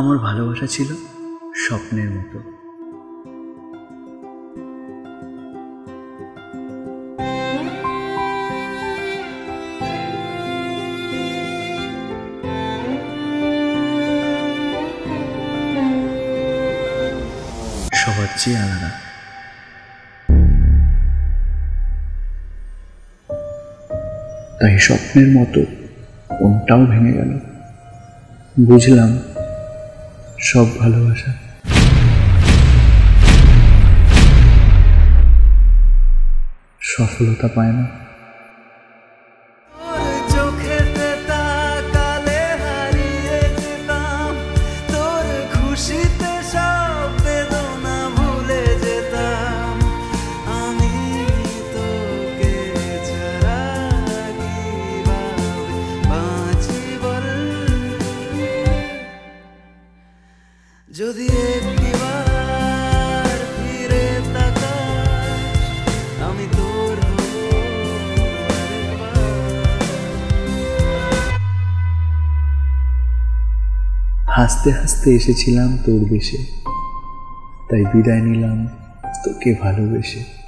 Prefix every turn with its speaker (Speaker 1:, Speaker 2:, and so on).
Speaker 1: আমার ভালোবাসা ছিল স্বপ্নের মতো। সবার চেয়ে আলাদা। তাই স্বপ্নের মতো মনটাও ভেঙে গেল। বুঝলাম সব ভালোবাসা সফলতা পায় না।
Speaker 2: যদি একটিবার ফিরে তাকাস আমি তোর
Speaker 1: হাসতে হাসতে এসেছিলাম তোর দেশে, তাই বিদায় নিলাম তোকে ভালোবেসে।